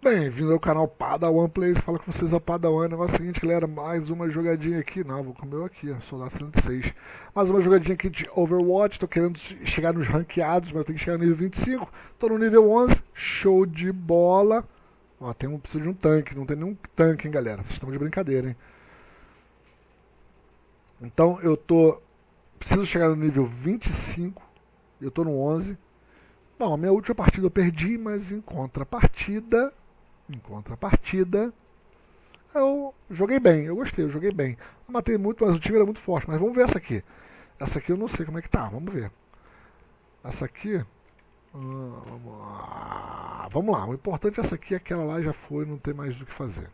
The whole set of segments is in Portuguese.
Bem-vindo ao canal Padawan Plays. Fala com vocês, a Padawan. Negócio seguinte, galera, mais uma jogadinha aqui. Não, vou comer aqui, ó, Soldado 106. Mais uma jogadinha aqui de Overwatch. Tô querendo chegar nos ranqueados, mas eu tenho que chegar no nível 25. Tô no nível 11. Show de bola. Ó, preciso de um tanque. Não tem nenhum tanque, hein, galera. Vocês estão de brincadeira, hein. Então, preciso chegar no nível 25. Eu tô no 11. Bom, a minha última partida eu perdi, mas em contrapartida, eu joguei bem, eu gostei, eu joguei bem. Eu matei muito, mas o time era muito forte. Mas vamos ver essa aqui. Essa aqui eu não sei como é que tá, vamos ver. Essa aqui. Vamos lá, o importante é essa aqui, aquela lá já foi, não tem mais do que fazer.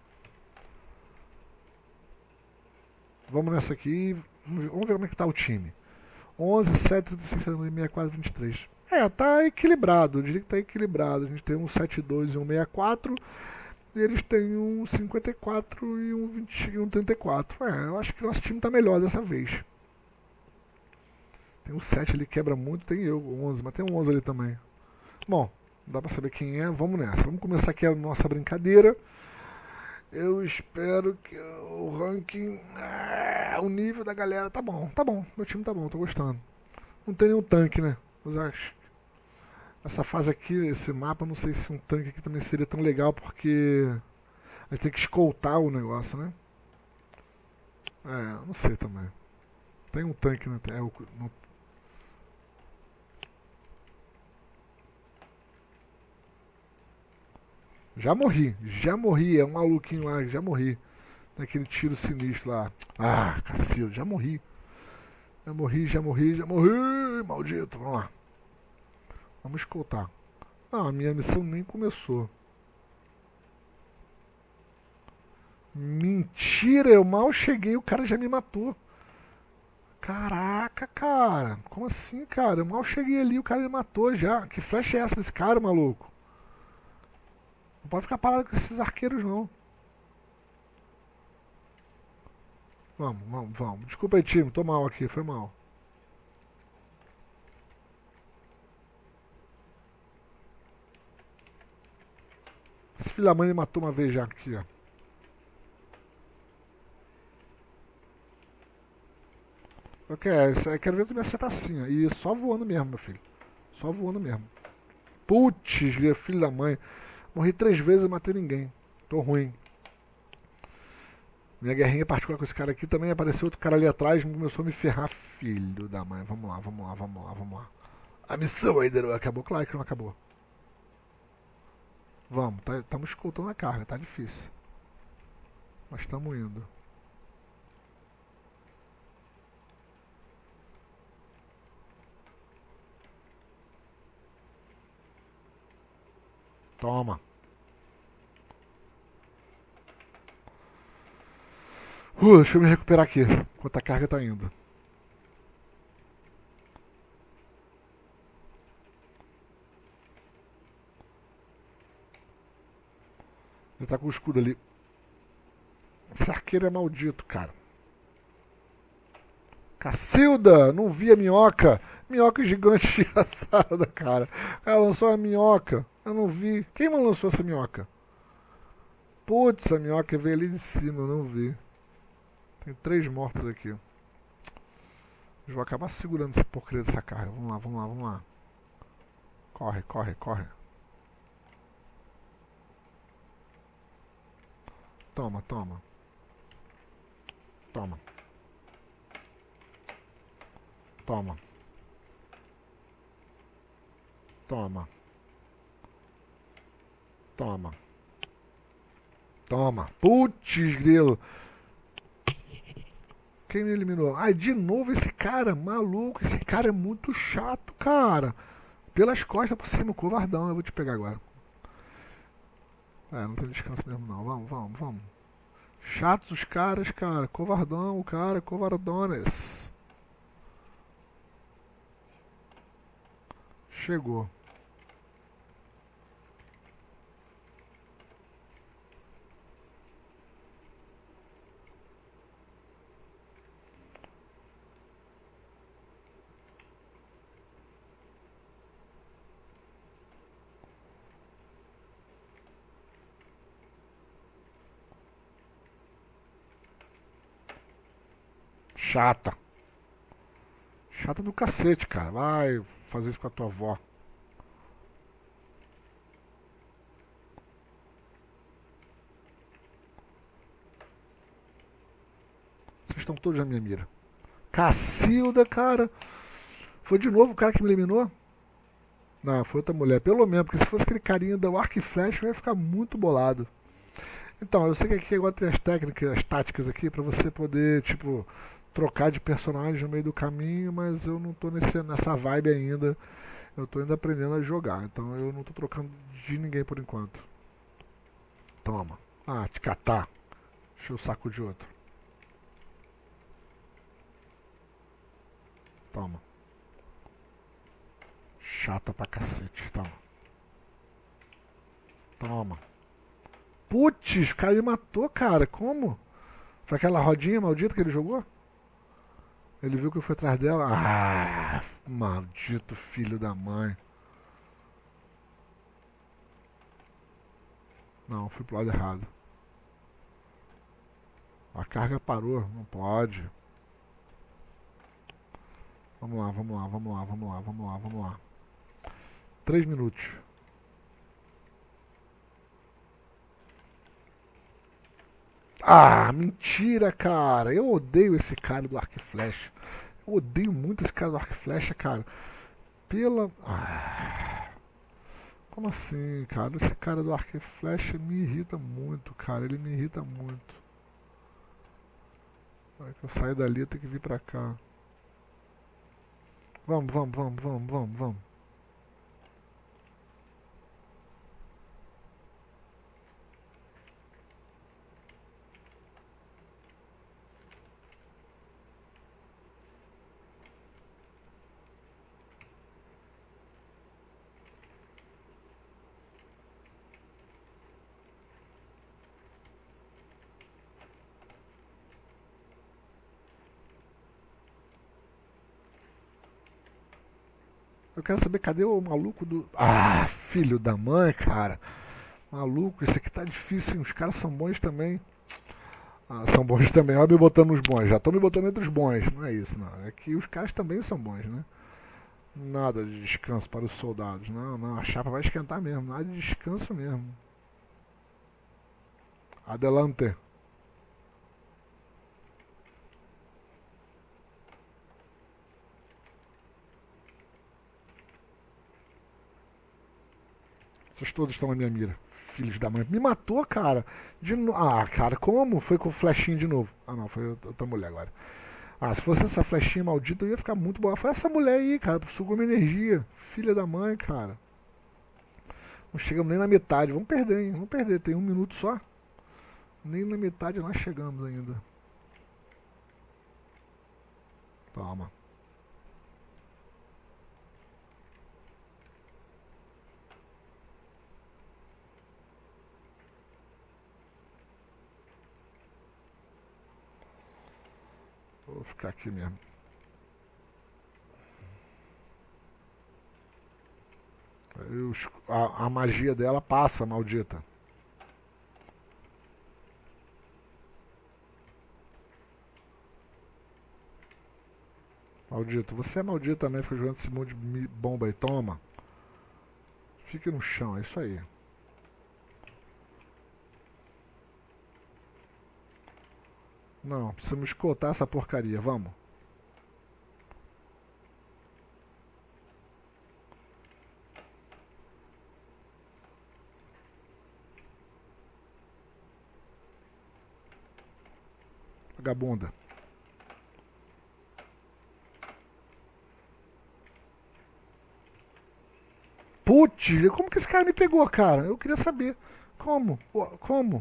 Vamos nessa aqui, vamos ver como é que tá o time. 11, 7, 36, 64, 23. Tá equilibrado, eu diria que tá equilibrado. A gente tem um 72 e um 64. E eles têm um 54 e um 20, e um 34. Eu acho que o nosso time tá melhor dessa vez. Tem um 7 ali, quebra muito. Tem eu, o 11, mas tem um 11 ali também. Bom, não dá pra saber quem é. Vamos nessa. Vamos começar aqui a nossa brincadeira. Eu espero que o ranking. O nível da galera tá bom. Tá bom, meu time tá bom, tô gostando. Não tem nenhum tanque, né? Mas acho. Essa fase aqui, esse mapa, não sei se um tanque aqui também seria tão legal, porque a gente tem que escoltar o negócio, né? Não sei também. Tem um tanque, né? Já morri, é um maluquinho lá, já morri. Daquele tiro sinistro lá. Ah, cacildo, já morri. Já morri, maldito. Vamos lá, vamos escoltar. Ah, a minha missão nem começou. Mentira, eu mal cheguei, o cara já me matou. Caraca, cara. Como assim, cara? Eu mal cheguei ali, o cara me matou já. Que flecha é essa desse cara, maluco? Não pode ficar parado com esses arqueiros, não. Vamos. Desculpa aí, time. Tô mal aqui, foi mal. Esse filho da mãe me matou uma vez já aqui, ó. Eu quero ver tu me acertar assim, ó. E só voando mesmo, meu filho. Só voando mesmo. Putz, filho da mãe. Morri 3 vezes e matei ninguém. Tô ruim. Minha guerrinha particular com esse cara aqui também apareceu outro cara ali atrás e começou a me ferrar, filho da mãe. Vamos lá. A missão ainda não acabou? Claro que não acabou. Vamos, estamos escoltando a carga, tá difícil. Mas estamos indo. Toma. Deixa eu me recuperar aqui, enquanto a carga tá indo. Ele tá com o escudo ali. Esse arqueiro é maldito, cara. Cacilda! Não vi a minhoca. Minhoca gigante engraçada, cara. Ela lançou a minhoca. Eu não vi. Quem lançou essa minhoca? Putz, a minhoca veio ali de cima, eu não vi. Tem 3 mortos aqui. Eu vou acabar segurando essa porcaria dessa carga. Vamos lá. Corre. Toma. Toma. Putz, grilo. Quem me eliminou? Ai, de novo esse cara, maluco. Esse cara é muito chato, cara. Pelas costas por cima, covardão. Eu vou te pegar agora. Não tem descanso mesmo não. Vamos. Chatos os caras, cara. Covardão, o cara, covardones. Chegou. Chata. Chata do cacete, cara. Vai fazer isso com a tua avó. Vocês estão todos na minha mira. Cacilda, cara. Foi de novo o cara que me eliminou? Não, foi outra mulher. Pelo menos, porque se fosse aquele carinha do arco e flecha, eu ia ficar muito bolado. Então, eu sei que aqui agora tem as técnicas, as táticas aqui, pra você poder, tipo, trocar de personagem no meio do caminho, mas eu não tô nessa vibe ainda. Eu tô ainda aprendendo a jogar, então eu não tô trocando de ninguém por enquanto. Toma. Ah, te catar. Encheu o saco de outro. Toma. Chata pra cacete. Toma. Toma. Putz, o cara me matou, cara. Como? Foi aquela rodinha maldita que ele jogou? Ele viu que eu fui atrás dela. Ah, maldito filho da mãe. Não, fui pro lado errado. A carga parou. Não pode. Vamos lá, vamos lá, vamos lá, vamos lá, vamos lá, vamos lá. 3 minutos. Ah, mentira, cara. Eu odeio esse cara do arco e flecha. Eu odeio muito esse cara do arco e flecha, cara. Pela. Ah, como assim, cara? Esse cara do arco e flecha me irrita muito, cara. Ele me irrita muito. Vai que eu saio dali, eu tenho que vir pra cá. Vamos, vamos, vamos, vamos, vamos, vamos. Eu quero saber cadê o maluco do. Ah, filho da mãe, cara. Maluco, isso aqui tá difícil, hein? Os caras são bons também. Ah, são bons também. Olha me botando nos bons. Já tô me botando entre os bons. Não é isso, não. É que os caras também são bons, né? Nada de descanso para os soldados. Não, não. A chapa vai esquentar mesmo. Nada de descanso mesmo. Adelante. Vocês todos estão na minha mira. Filhos da mãe. Me matou, cara. Ah, cara, como? Foi com o flechinho de novo. Ah, não. Foi outra mulher agora. Ah, se fosse essa flechinha maldita, eu ia ficar muito boa. Foi essa mulher aí, cara. Sugou minha energia. Filha da mãe, cara. Não chegamos nem na metade. Vamos perder, hein? Vamos perder. Tem 1 minuto só. Nem na metade nós chegamos ainda. Toma. Vou ficar aqui mesmo. A magia dela passa, maldita. Maldito. Você é maldito também, fica jogando esse monte de bomba aí. Toma. Fique no chão, é isso aí. Não, precisamos escoltar essa porcaria, vamos. Vagabunda. Putz, como que esse cara me pegou, cara? Eu queria saber. Como? Como?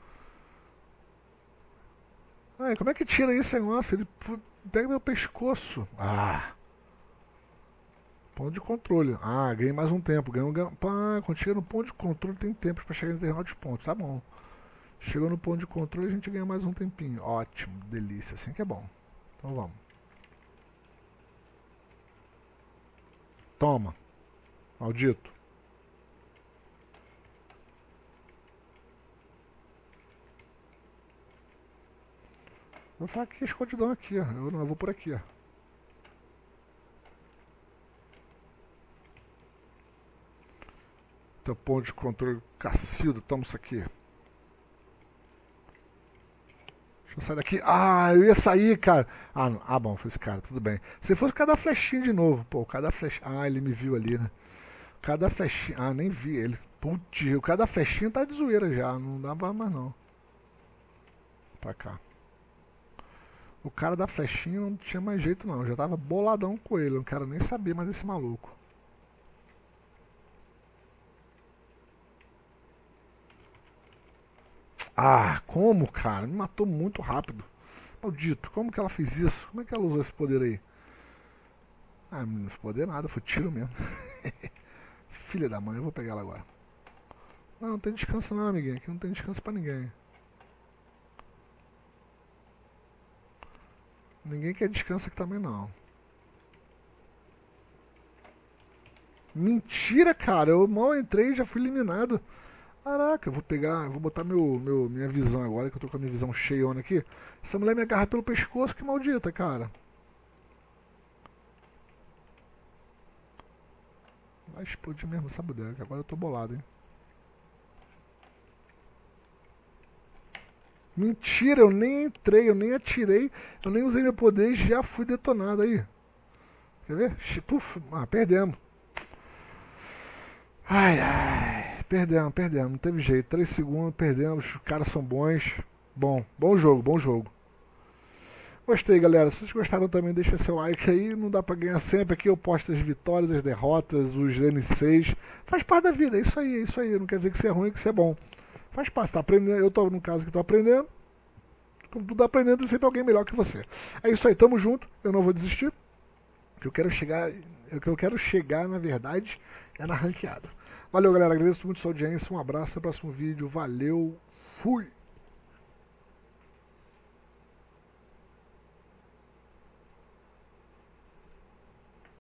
Ai, como é que tira esse negócio? Ele pega meu pescoço. Ah. Ponto de controle. Ah, ganhei mais um tempo. Pá, quando chega no ponto de controle tem tempo pra chegar em determinados pontos. Tá bom. Chegou no ponto de controle a gente ganha mais um tempinho. Ótimo, delícia. Assim que é bom. Então vamos. Toma. Maldito. Vou ficar aqui escondidão aqui, ó. Eu vou por aqui, ó. Teu ponto de controle Cacilda, toma isso aqui. Deixa eu sair daqui. Ah, eu ia sair, cara. Ah, não. Ah, bom, foi esse cara, tudo bem. Se fosse cada flechinha de novo, pô, cada flechinha. Ah, ele me viu ali, né? Cada flechinha. Ah, nem vi ele. Putz, cada flechinha tá de zoeira já. Não dava mais não. Pra cá. O cara da flechinha não tinha mais jeito não. Eu já tava boladão com ele. Eu não quero nem saber mais desse maluco. Ah, como, cara? Me matou muito rápido. Maldito, como que ela fez isso? Como é que ela usou esse poder aí? Ah, não foi poder nada, foi tiro mesmo. Filha da mãe, eu vou pegar ela agora. Não, não tem descanso não, amiguinho. Aqui não tem descanso pra ninguém. Ninguém quer descanso aqui também não. Mentira, cara. Eu mal entrei e já fui eliminado. Caraca, eu vou pegar, eu vou botar minha visão agora, que eu tô com a minha visão cheiona aqui. Essa mulher me agarra pelo pescoço, que maldita, cara. Vai explodir mesmo essa bodega, agora eu tô bolado, hein. Mentira, eu nem entrei, eu nem atirei, eu nem usei meu poder e já fui detonado aí. Quer ver? Puf, perdemos. Ai, ai, perdemos, não teve jeito. 3 segundos, perdemos, os caras são bons. Bom jogo, bom jogo. Gostei, galera. Se vocês gostaram também, deixa seu like aí. Não dá pra ganhar sempre. Aqui eu posto as vitórias, as derrotas, os N6. Faz parte da vida, é isso aí, é isso aí. Não quer dizer que isso é ruim, que isso é bom. Faz parte, tá aprendendo. Eu tô no caso que tô aprendendo. Como tu tá aprendendo, tem sempre alguém melhor que você. É isso aí, tamo junto. Eu não vou desistir. O que eu quero chegar, o que eu quero chegar, na verdade, é na ranqueada. Valeu, galera. Agradeço muito a sua audiência. Um abraço, até o próximo vídeo. Valeu, fui!